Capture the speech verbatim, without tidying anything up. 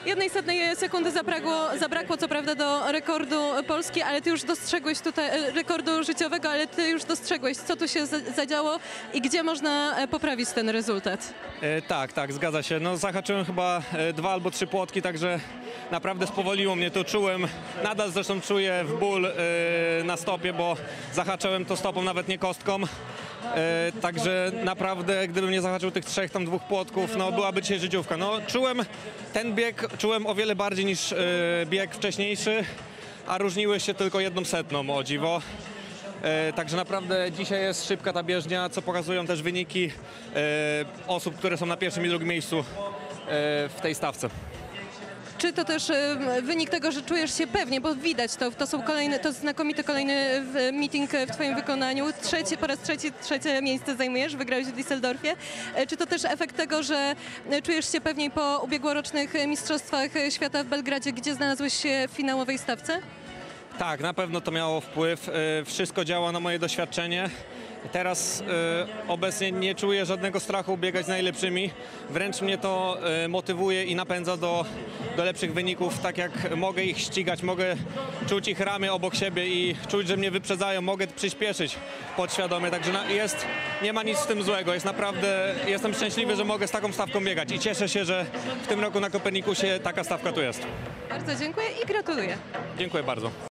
Jednej setnej sekundy zabrakło, zabrakło co prawda do rekordu Polski, ale ty już dostrzegłeś tutaj, e, rekordu życiowego, ale ty już dostrzegłeś, co tu się za- zadziało i gdzie można e, poprawić ten rezultat. E, tak, tak, zgadza się. No zahaczyłem chyba e, dwa albo trzy płotki, także naprawdę spowoliło mnie to. Czułem, nadal zresztą czuję w ból e, na stopie, bo zahaczyłem to stopą, nawet nie kostką. E, także naprawdę, gdybym nie zahaczył tych trzech, tam dwóch płotków, no byłaby dzisiaj życiówka. No czułem ten bieg, czułem o wiele bardziej niż e, bieg wcześniejszy, a różniły się tylko jedną setną, o dziwo. E, także naprawdę dzisiaj jest szybka ta bieżnia, co pokazują też wyniki e, osób, które są na pierwszym i drugim miejscu e, w tej stawce. Czy to też e, wynik tego, że czujesz się pewnie, bo widać to, to są kolejne, to znakomity kolejny w- meeting w twoim wykonaniu. Trzeci, po raz trzeci, trzecie miejsce zajmujesz, wygrałeś w Düsseldorfie. E, Czy to też efekt tego, że e, czujesz się pewniej po ubiegłorocznych mistrzostwach świata w Belgradzie, gdzie znalazłeś się w finałowej stawce? Tak, na pewno to miało wpływ. E, Wszystko działa na moje doświadczenie. Teraz e, obecnie nie czuję żadnego strachu biegać z najlepszymi. Wręcz mnie to e, motywuje i napędza do, do lepszych wyników. Tak jak mogę ich ścigać, mogę czuć ich ramy obok siebie i czuć, że mnie wyprzedzają, mogę przyspieszyć podświadomie. Także na, jest, nie ma nic z tym złego. Jest naprawdę, jestem szczęśliwy, że mogę z taką stawką biegać i cieszę się, że w tym roku na Kopernikusie taka stawka tu jest. Bardzo dziękuję i gratuluję. Dziękuję bardzo.